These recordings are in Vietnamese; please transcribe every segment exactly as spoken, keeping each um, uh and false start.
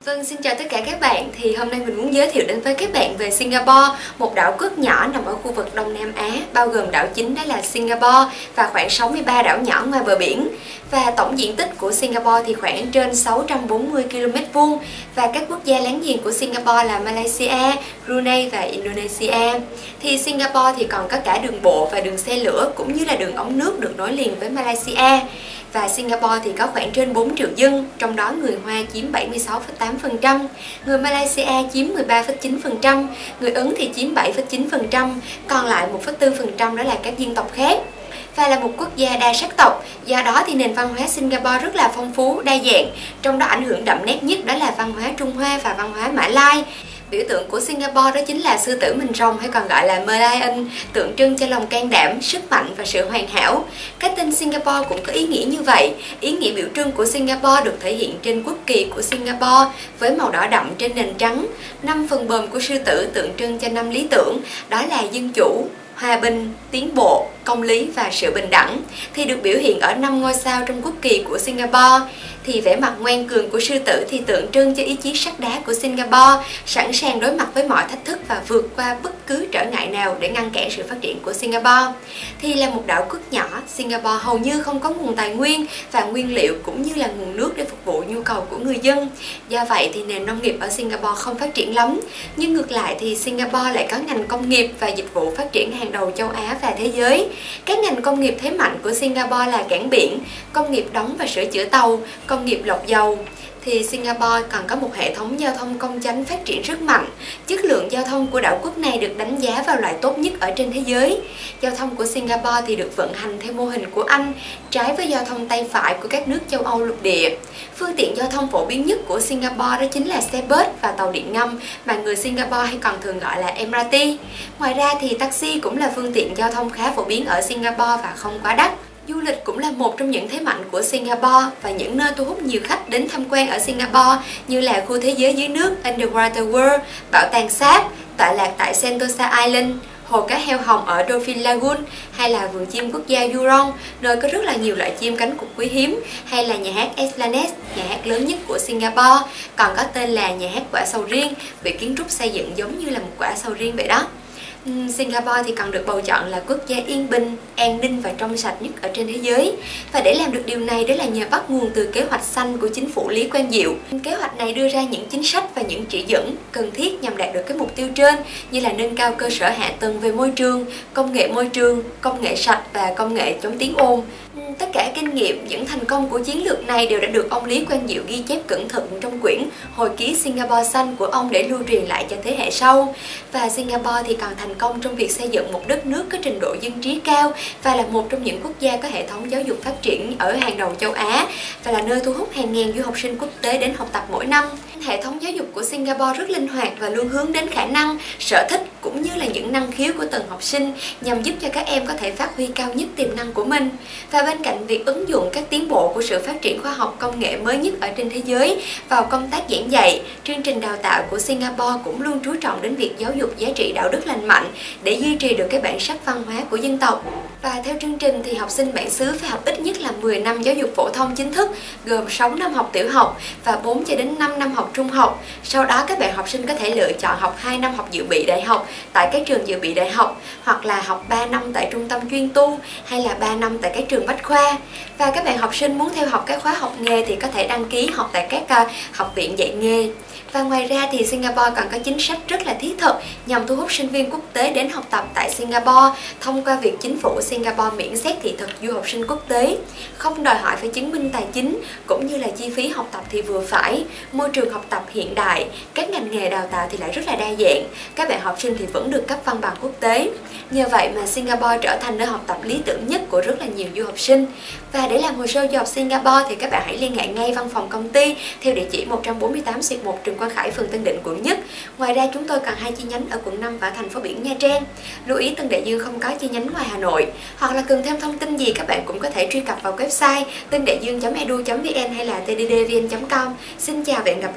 Vâng, xin chào tất cả các bạn. Thì hôm nay mình muốn giới thiệu đến với các bạn về Singapore, một đảo quốc nhỏ nằm ở khu vực Đông Nam Á, bao gồm đảo chính đó là Singapore và khoảng sáu mươi ba đảo nhỏ ngoài bờ biển. Và tổng diện tích của Singapore thì khoảng trên sáu trăm bốn mươi ki lô mét vuông. Và các quốc gia láng giềng của Singapore là Malaysia, Brunei và Indonesia. Thì Singapore thì còn có cả đường bộ và đường xe lửa cũng như là đường ống nước được nối liền với Malaysia. Và Singapore thì có khoảng trên bốn triệu dân, trong đó người Hoa chiếm bảy mươi sáu phẩy tám phần trăm, người Malaysia chiếm mười ba phẩy chín phần trăm, người Ấn thì chiếm bảy phẩy chín phần trăm, còn lại một phẩy bốn phần trăm đó là các dân tộc khác. Và là một quốc gia đa sắc tộc, do đó thì nền văn hóa Singapore rất là phong phú, đa dạng, trong đó ảnh hưởng đậm nét nhất đó là văn hóa Trung Hoa và văn hóa Mã Lai. Biểu tượng của Singapore đó chính là sư tử mình rồng hay còn gọi là Merlion, tượng trưng cho lòng can đảm, sức mạnh và sự hoàn hảo. Cái tên Singapore cũng có ý nghĩa như vậy. Ý nghĩa biểu trưng của Singapore được thể hiện trên quốc kỳ của Singapore với màu đỏ đậm trên nền trắng. Năm phần bờm của sư tử tượng trưng cho năm lý tưởng, đó là dân chủ, hòa bình, tiến bộ, công lý và sự bình đẳng, thì được biểu hiện ở năm ngôi sao trong quốc kỳ của Singapore. Thì vẻ mặt ngoan cường của sư tử thì tượng trưng cho ý chí sắt đá của Singapore, sẵn sàng đối mặt với mọi thách thức và vượt qua bất cứ trở ngại nào để ngăn cản sự phát triển của Singapore. Thì là một đảo quốc nhỏ, Singapore hầu như không có nguồn tài nguyên và nguyên liệu cũng như là nguồn nước để phục vụ nhu cầu của người dân. Do vậy thì nền nông nghiệp ở Singapore không phát triển lắm. Nhưng ngược lại thì Singapore lại có ngành công nghiệp và dịch vụ phát triển hàng đầu châu Á và thế giới. Các ngành công nghiệp thế mạnh của Singapore là cảng biển, công nghiệp đóng và sửa chữa tàu, công nghiệp lọc dầu. Thì Singapore còn có một hệ thống giao thông công chánh phát triển rất mạnh. Chất lượng giao thông của đảo quốc này được đánh giá vào loại tốt nhất ở trên thế giới. Giao thông của Singapore thì được vận hành theo mô hình của Anh, trái với giao thông tay phải của các nước châu Âu lục địa. Phương tiện giao thông phổ biến nhất của Singapore đó chính là xe bus và tàu điện ngầm mà người Singapore hay còn thường gọi là em rờ tê. Ngoài ra thì taxi cũng là phương tiện giao thông khá phổ biến ở Singapore và không quá đắt. Du lịch cũng là một trong những thế mạnh của Singapore và những nơi thu hút nhiều khách đến tham quan ở Singapore như là khu thế giới dưới nước Underwater World, bảo tàng sáp, tọa lạc tại Sentosa Island, hồ cá heo hồng ở Dolphin Lagoon hay là vườn chim quốc gia Jurong, nơi có rất là nhiều loại chim cánh cụt quý hiếm, hay là nhà hát Esplanade, nhà hát lớn nhất của Singapore, còn có tên là nhà hát quả sầu riêng vì kiến trúc xây dựng giống như là một quả sầu riêng vậy đó. Singapore thì còn được bầu chọn là quốc gia yên bình, an ninh và trong sạch nhất ở trên thế giới. Và để làm được điều này đó là nhờ bắt nguồn từ kế hoạch xanh của chính phủ Lý Quang Diệu. Kế hoạch này đưa ra những chính sách và những chỉ dẫn cần thiết nhằm đạt được cái mục tiêu trên, như là nâng cao cơ sở hạ tầng về môi trường, công nghệ môi trường, công nghệ sạch và công nghệ chống tiếng ồn. Tất cả kinh nghiệm, những thành công của chiến lược này đều đã được ông Lý Quang Diệu ghi chép cẩn thận trong quyển Hồi ký Singapore xanh của ông để lưu truyền lại cho thế hệ sau. Và Singapore thì còn thành công trong việc xây dựng một đất nước có trình độ dân trí cao và là một trong những quốc gia có hệ thống giáo dục phát triển ở hàng đầu châu Á và là nơi thu hút hàng ngàn du học sinh quốc tế đến học tập mỗi năm. Hệ thống giáo dục của Singapore rất linh hoạt và luôn hướng đến khả năng, sở thích cũng như là những năng khiếu của từng học sinh nhằm giúp cho các em có thể phát huy cao nhất tiềm năng của mình. Và bên cạnh việc ứng dụng các tiến bộ của sự phát triển khoa học công nghệ mới nhất ở trên thế giới vào công tác giảng dạy, chương trình đào tạo của Singapore cũng luôn chú trọng đến việc giáo dục giá trị đạo đức lành mạnh để duy trì được cái bản sắc văn hóa của dân tộc. Và theo chương trình thì học sinh bản xứ phải học ít nhất là mười năm giáo dục phổ thông chính thức, gồm sáu năm học tiểu học và bốn cho đến năm năm học trung học. Sau đó các bạn học sinh có thể lựa chọn học hai năm học dự bị đại học tại các trường dự bị đại học, hoặc là học ba năm tại trung tâm chuyên tu, hay là ba năm tại các trường bách khoa. Và các bạn học sinh muốn theo học các khóa học nghề thì có thể đăng ký học tại các uh, học viện dạy nghề. Và ngoài ra thì Singapore còn có chính sách rất là thiết thực nhằm thu hút sinh viên quốc tế đến học tập tại Singapore thông qua việc chính phủ Singapore miễn xét thị thực du học sinh quốc tế, không đòi hỏi phải chứng minh tài chính cũng như là chi phí học tập thì vừa phải, môi trường học tập hiện đại, các ngành nghề đào tạo thì lại rất là đa dạng, các bạn học sinh thì vẫn được cấp văn bằng quốc tế. Nhờ vậy mà Singapore trở thành nơi học tập lý tưởng nhất của rất là nhiều du học sinh. Và để làm hồ sơ du học Singapore thì các bạn hãy liên hệ ngay văn phòng công ty theo địa chỉ một trăm bốn mươi tám xuyệt một Trần Quang Khải, phường Tân Định, quận Nhất. Ngoài ra chúng tôi còn hai chi nhánh ở quận năm và thành phố biển Nha Trang. Lưu ý Tân Đại Dương không có chi nhánh ngoài Hà Nội. Hoặc là cần thêm thông tin gì các bạn cũng có thể truy cập vào website tân đại dương chấm e d u chấm v n hay là t d d v n chấm com. Xin chào và hẹn gặp lại.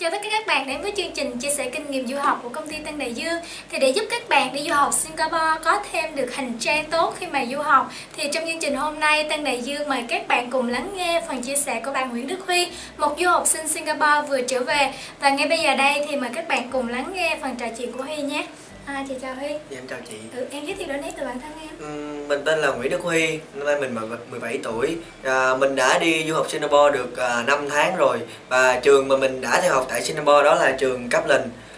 Chào tất cả các bạn đến với chương trình chia sẻ kinh nghiệm du học của công ty Tân Đại Dương. Thì để giúp các bạn đi du học Singapore có thêm được hành trang tốt khi mà du học, thì trong chương trình hôm nay Tân Đại Dương mời các bạn cùng lắng nghe phần chia sẻ của bạn Nguyễn Đức Huy, một du học sinh Singapore vừa trở về. Và ngay bây giờ đây thì mời các bạn cùng lắng nghe phần trò chuyện của Huy nhé. À, chị chào Huy. Dạ, em chào chị. Ừ, em giới thiệu đôi nét từ bản thân em. Uhm, mình tên là Nguyễn Đức Huy, năm nay mình mười bảy tuổi. À, mình đã đi du học Singapore được à, năm tháng rồi. Và trường mà mình đã theo học tại Singapore đó là trường Kaplan.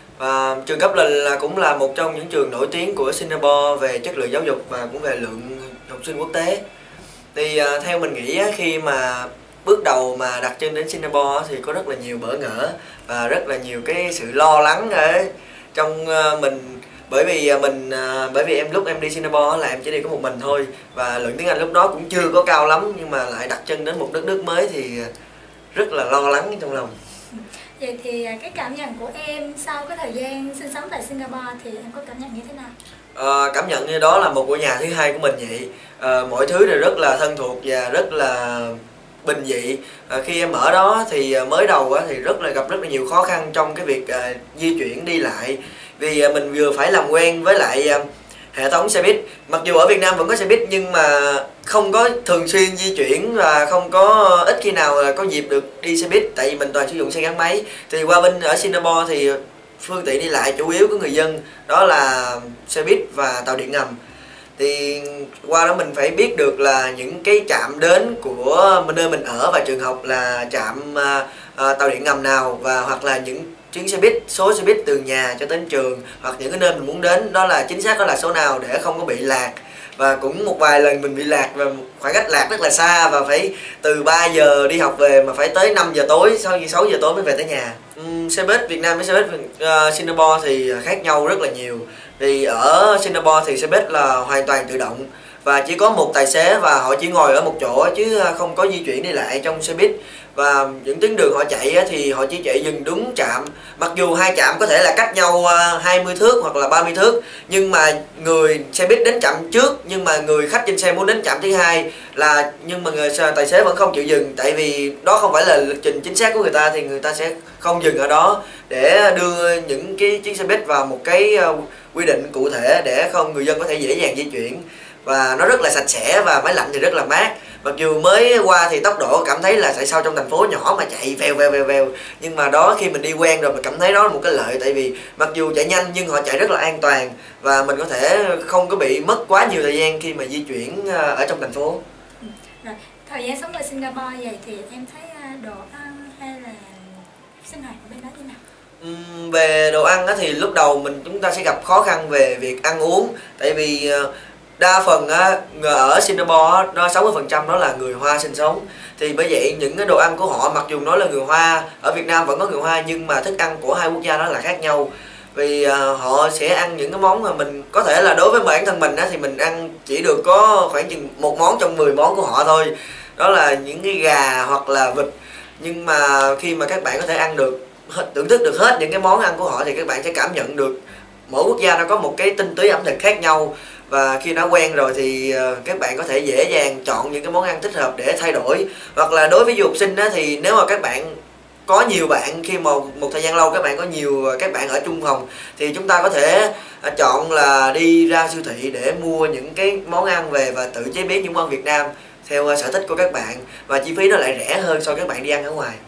Và trường Kaplan là cũng là một trong những trường nổi tiếng của Singapore về chất lượng giáo dục và cũng về lượng học sinh quốc tế. Thì à, theo mình nghĩ khi mà bước đầu mà đặt chân đến Singapore thì có rất là nhiều bỡ ngỡ và rất là nhiều cái sự lo lắng ở trong uh, mình. Bởi vì mình bởi vì em lúc em đi Singapore là em chỉ đi có một mình thôi, và lượng tiếng Anh lúc đó cũng chưa có cao lắm, nhưng mà lại đặt chân đến một đất nước mới thì rất là lo lắng trong lòng. Vậy thì cái cảm nhận của em sau cái thời gian sinh sống tại Singapore thì em có cảm nhận như thế nào? À, cảm nhận như đó là một ngôi nhà thứ hai của mình vậy. À, mọi thứ đều rất là thân thuộc và rất là bình dị. À, khi em ở đó thì mới đầu á, thì rất là gặp rất là nhiều khó khăn trong cái việc à, di chuyển đi lại, vì à, mình vừa phải làm quen với lại à, hệ thống xe buýt. Mặc dù ở Việt Nam vẫn có xe buýt nhưng mà không có thường xuyên di chuyển và không có ít khi nào có dịp được đi xe buýt, tại vì mình toàn sử dụng xe gắn máy. Thì qua bên ở Singapore thì phương tiện đi lại chủ yếu của người dân đó là xe buýt và tàu điện ngầm. Thì qua đó mình phải biết được là những cái trạm đến của nơi mình ở và trường học là trạm uh, uh, tàu điện ngầm nào, và hoặc là những chuyến xe buýt, số xe buýt từ nhà cho đến trường hoặc những cái nơi mình muốn đến đó là chính xác đó là số nào để không có bị lạc. Và cũng một vài lần mình bị lạc và khoảng cách lạc rất là xa, và phải từ ba giờ đi học về mà phải tới năm giờ tối, sau khi sáu giờ tối mới về tới nhà. uhm, Xe buýt Việt Nam với xe buýt uh, Singapore thì khác nhau rất là nhiều. Vì ở Singapore thì xe buýt là hoàn toàn tự động và chỉ có một tài xế, và họ chỉ ngồi ở một chỗ chứ không có di chuyển đi lại trong xe buýt. Và những tuyến đường họ chạy thì họ chỉ chạy dừng đúng trạm. Mặc dù hai trạm có thể là cách nhau hai mươi thước hoặc là ba mươi thước, nhưng mà người xe buýt đến trạm trước, nhưng mà người khách trên xe muốn đến trạm thứ hai là nhưng mà người tài xế vẫn không chịu dừng, tại vì đó không phải là lịch trình chính xác của người ta, thì người ta sẽ không dừng ở đó để đưa những cái chuyến xe buýt vào một cái quy định cụ thể để không người dân có thể dễ dàng di chuyển. Và nó rất là sạch sẽ và máy lạnh thì rất là mát. Mặc dù mới qua thì tốc độ cảm thấy là tại sao trong thành phố nhỏ mà chạy vèo vèo vèo vèo, nhưng mà đó khi mình đi quen rồi mình cảm thấy đó là một cái lợi, tại vì mặc dù chạy nhanh nhưng họ chạy rất là an toàn và mình có thể không có bị mất quá nhiều thời gian khi mà di chuyển ở trong thành phố. Rồi, thời gian sống ở Singapore vậy thì em thấy đồ ăn hay là sinh hoạt ở bên đó như nào? Uhm, về đồ ăn thì lúc đầu mình chúng ta sẽ gặp khó khăn về việc ăn uống, tại vì đa phần á, ở Singapore nó sáu mươi phần trăm đó là người Hoa sinh sống. Thì bởi vậy những cái đồ ăn của họ, mặc dù nói là người Hoa, ở Việt Nam vẫn có người Hoa, nhưng mà thức ăn của hai quốc gia đó là khác nhau. Vì uh, họ sẽ ăn những cái món mà mình có thể là đối với bản thân mình á, thì mình ăn chỉ được có khoảng chừng một món trong mười món của họ thôi. Đó là những cái gà hoặc là vịt. Nhưng mà khi mà các bạn có thể ăn được, thưởng thức được hết những cái món ăn của họ thì các bạn sẽ cảm nhận được mỗi quốc gia nó có một cái tinh túy ẩm thực khác nhau. Và khi đã quen rồi thì các bạn có thể dễ dàng chọn những cái món ăn thích hợp để thay đổi. Hoặc là đối với du học sinh á, thì nếu mà các bạn có nhiều bạn, khi mà một thời gian lâu các bạn có nhiều các bạn ở chung phòng, thì chúng ta có thể chọn là đi ra siêu thị để mua những cái món ăn về và tự chế biến những món Việt Nam theo sở thích của các bạn, và chi phí nó lại rẻ hơn so với các bạn đi ăn ở ngoài.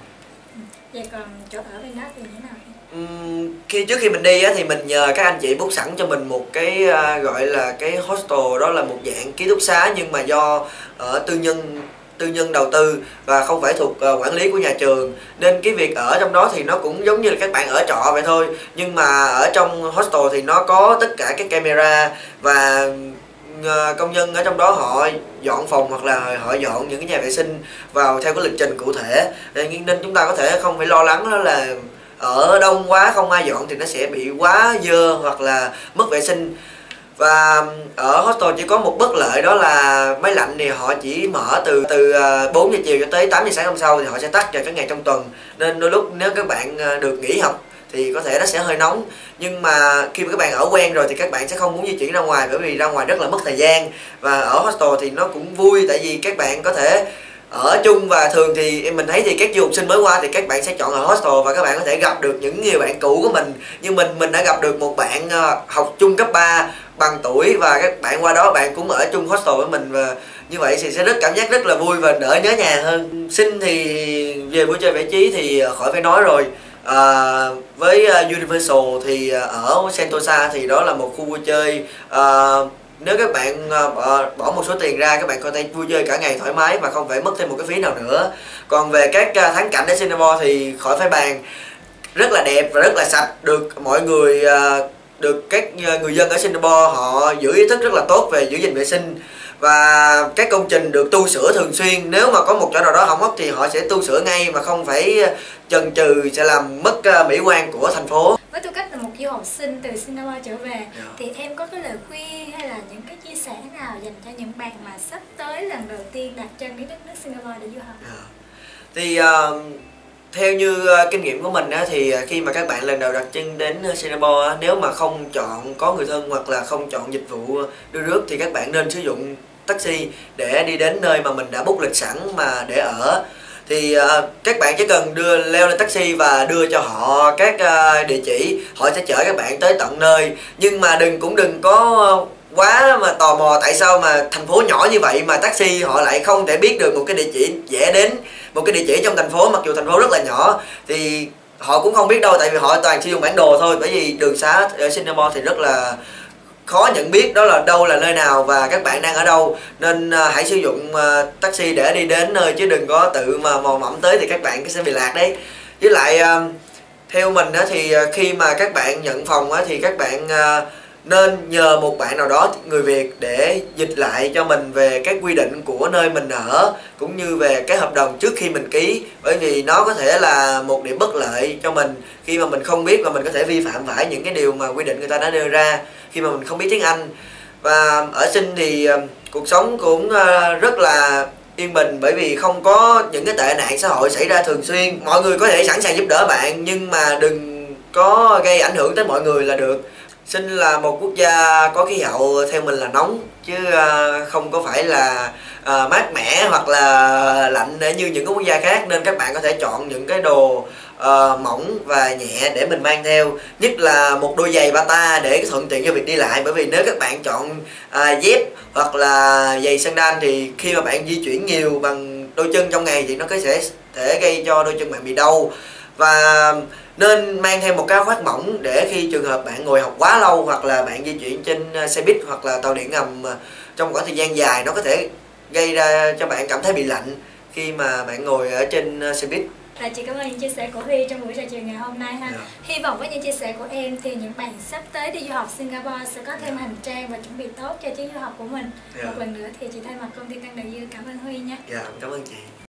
Vậy còn chỗ ở bên đó thì như thế nào? Uhm, khi trước khi mình đi á, thì mình nhờ các anh chị book sẵn cho mình một cái uh, gọi là cái hostel, đó là một dạng ký túc xá nhưng mà do ở tư nhân tư nhân đầu tư và không phải thuộc uh, quản lý của nhà trường, nên cái việc ở trong đó thì nó cũng giống như là các bạn ở trọ vậy thôi. Nhưng mà ở trong hostel thì nó có tất cả các camera và uh, công nhân ở trong đó họ dọn phòng hoặc là họ dọn những cái nhà vệ sinh vào theo cái lịch trình cụ thể, nên chúng ta có thể không phải lo lắng đó là ở đông quá không ai dọn thì nó sẽ bị quá dơ hoặc là mất vệ sinh. Và ở hostel chỉ có một bất lợi, đó là máy lạnh thì họ chỉ mở từ từ bốn giờ chiều cho tới tám giờ sáng hôm sau, thì họ sẽ tắt vào các ngày trong tuần, nên đôi lúc nếu các bạn được nghỉ học thì có thể nó sẽ hơi nóng. Nhưng mà khi mà các bạn ở quen rồi thì các bạn sẽ không muốn di chuyển ra ngoài, bởi vì ra ngoài rất là mất thời gian. Và ở hostel thì nó cũng vui, tại vì các bạn có thể ở chung, và thường thì em mình thấy thì các du học sinh mới qua thì các bạn sẽ chọn ở hostel và các bạn có thể gặp được những người bạn cũ của mình. Nhưng mình mình đã gặp được một bạn học chung cấp ba bằng tuổi và các bạn qua đó bạn cũng ở chung hostel với mình, và như vậy thì sẽ rất cảm giác rất là vui và đỡ nhớ nhà hơn. Sinh thì về vui chơi giải trí thì khỏi phải nói rồi. À, với Universal thì ở Sentosa thì đó là một khu vui chơi, à, nếu các bạn bỏ một số tiền ra các bạn có thể vui chơi cả ngày thoải mái và không phải mất thêm một cái phí nào nữa. Còn về các thắng cảnh ở Singapore thì khỏi phải bàn, rất là đẹp và rất là sạch, được mọi người, được các người dân ở Singapore họ giữ ý thức rất là tốt về giữ gìn vệ sinh, và các công trình được tu sửa thường xuyên. Nếu mà có một chỗ nào đó hỏng hóc thì họ sẽ tu sửa ngay mà không phải chần chừ sẽ làm mất mỹ quan của thành phố. Với tư cách là một du học sinh từ Singapore trở về, yeah. thì em có cái lời khuyên hay là những cái chia sẻ nào dành cho những bạn mà sắp tới lần đầu tiên đặt chân đến đất nước Singapore để du học? Yeah. Thì uh, theo như uh, kinh nghiệm của mình á, thì khi mà các bạn lần đầu đặt chân đến Singapore á, nếu mà không chọn có người thân hoặc là không chọn dịch vụ đưa rước thì các bạn nên sử dụng taxi để đi đến nơi mà mình đã book lịch sẵn mà để ở. Thì uh, các bạn chỉ cần đưa leo lên taxi và đưa cho họ các uh, địa chỉ, họ sẽ chở các bạn tới tận nơi. Nhưng mà đừng cũng đừng có quá mà tò mò tại sao mà thành phố nhỏ như vậy mà taxi họ lại không thể biết được một cái địa chỉ dễ đến, một cái địa chỉ trong thành phố, mặc dù thành phố rất là nhỏ thì họ cũng không biết đâu, tại vì họ toàn sử dụng bản đồ thôi. Bởi vì đường xá ở Singapore thì rất là khó nhận biết đó là đâu là nơi nào và các bạn đang ở đâu, nên uh, hãy sử dụng uh, taxi để đi đến nơi chứ đừng có tự mà mò mẫm tới thì các bạn sẽ bị lạc đấy. Với lại uh, theo mình uh, thì uh, khi mà các bạn nhận phòng uh, thì các bạn uh, nên nhờ một bạn nào đó người Việt để dịch lại cho mình về các quy định của nơi mình ở cũng như về cái hợp đồng trước khi mình ký, bởi vì nó có thể là một điểm bất lợi cho mình khi mà mình không biết và mình có thể vi phạm phải những cái điều mà quy định người ta đã đưa ra khi mà mình không biết tiếng Anh. Và ở Sing thì uh, cuộc sống cũng uh, rất là yên bình, bởi vì không có những cái tệ nạn xã hội xảy ra thường xuyên. Mọi người có thể sẵn sàng giúp đỡ bạn nhưng mà đừng có gây ảnh hưởng tới mọi người là được. Sing là một quốc gia có khí hậu theo mình là nóng chứ uh, không có phải là uh, mát mẻ hoặc là lạnh như những cái quốc gia khác, nên các bạn có thể chọn những cái đồ uh, mỏng và nhẹ để mình mang theo, nhất là một đôi giày bata để thuận tiện cho việc đi lại. Bởi vì nếu các bạn chọn uh, dép hoặc là giày sandal thì khi mà bạn di chuyển nhiều bằng đôi chân trong ngày thì nó có thể thể gây cho đôi chân bạn bị đau. Và nên mang theo một cái áo khoác mỏng để khi trường hợp bạn ngồi học quá lâu hoặc là bạn di chuyển trên xe buýt hoặc là tàu điện ngầm trong khoảng thời gian dài, nó có thể gây ra cho bạn cảm thấy bị lạnh khi mà bạn ngồi ở trên xe buýt. Và chị cảm ơn những chia sẻ của Huy trong buổi trò chuyện ngày hôm nay ha. Yeah. Hy vọng với những chia sẻ của em thì những bạn sắp tới đi du học Singapore sẽ có thêm hành trang và chuẩn bị tốt cho chuyến du học của mình. Yeah. Một lần nữa thì chị thay mặt công ty Tân Đại Dương cảm ơn Huy nha. Dạ, yeah, cảm ơn chị.